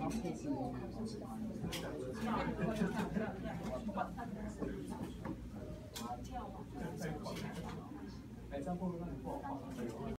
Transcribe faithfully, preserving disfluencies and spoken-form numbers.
哎，这样会不会让你不好画？